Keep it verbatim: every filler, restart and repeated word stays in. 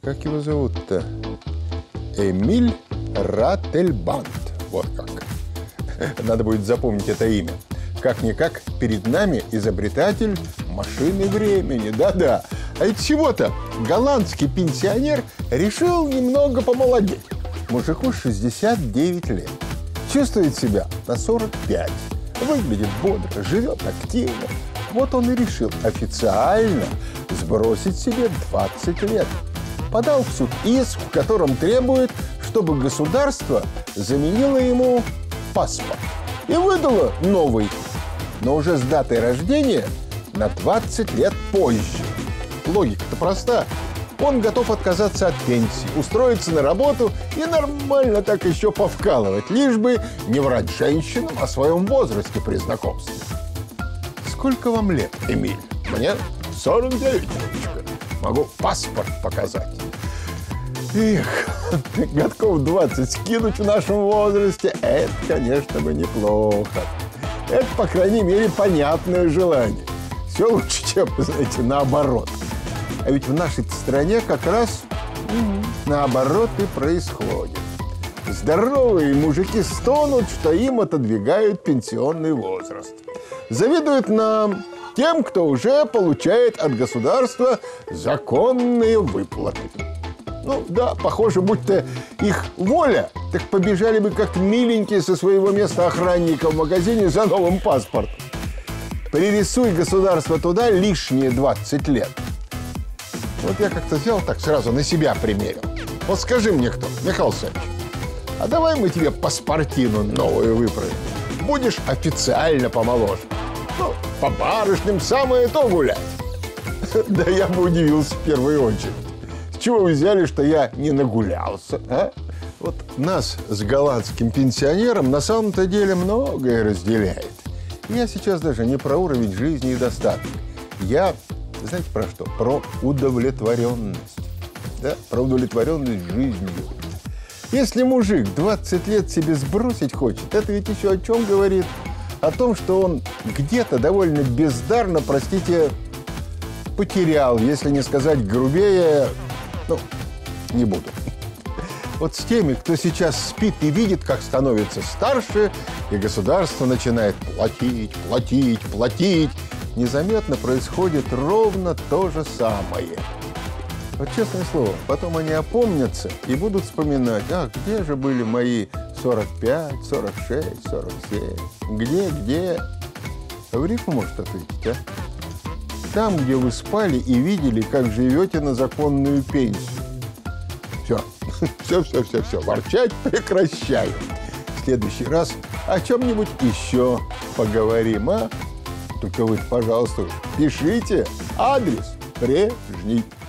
Как его зовут-то? Эмиль Рательбанд. Вот как. Надо будет запомнить это имя. Как-никак перед нами изобретатель машины времени. Да-да. А ведь всего-то голландский пенсионер решил немного помолодеть. Мужику шестьдесят девять лет. Чувствует себя на сорок пять. Выглядит бодро, живет активно. Вот он и решил официально сбросить себе двадцать лет. Подал в суд иск, в котором требует, чтобы государство заменило ему паспорт и выдало новый, но уже с датой рождения на двадцать лет позже. Логика-то проста. Он готов отказаться от пенсии, устроиться на работу и нормально так еще повкалывать, лишь бы не врать женщинам о своем возрасте при знакомстве. Сколько вам лет, Эмиль? Мне сорок девять, девочка. Могу паспорт показать. Эх, годков двадцать скинуть в нашем возрасте, это, конечно, бы неплохо. Это, по крайней мере, понятное желание. Все лучше, чем, знаете, наоборот. А ведь в нашей стране как раз угу, наоборот и происходит. Здоровые мужики стонут, что им отодвигают пенсионный возраст. Завидуют нам, тем, кто уже получает от государства законные выплаты. Ну да, похоже, будто их воля, так побежали бы как миленькие со своего места охранника в магазине за новым паспортом. Пририсуй государство туда лишние двадцать лет. Вот я как-то взял так сразу на себя примерил. Вот скажи мне кто, Михаил Александрович, а давай мы тебе паспортину новую выправим. Будешь официально помоложе. Ну, по барышням самое то гулять. Да я бы удивился в первую очередь. С чего вы взяли, что я не нагулялся, а? Вот нас с голландским пенсионером на самом-то деле многое разделяет. Я сейчас даже не про уровень жизни и достаток. Я, знаете, про что? Про удовлетворенность. Да? Про удовлетворенность жизнью. Если мужик двадцать лет себе сбросить хочет, это ведь еще о чем говорит? О том, что он где-то довольно бездарно, простите, потерял, если не сказать грубее, ну, не буду. Вот с теми, кто сейчас спит и видит, как становится старше, и государство начинает платить, платить, платить, незаметно происходит ровно то же самое. Вот честное слово, потом они опомнятся и будут вспоминать, ах, где же были мои сорок пять, сорок шесть, сорок семь, где, где? В рифму может ответить, а? Там, где вы спали и видели, как живете на законную пенсию. Все, все, все, все, все, ворчать прекращаю. В следующий раз о чем-нибудь еще поговорим, а? Только вы, пожалуйста, пишите адрес прежний.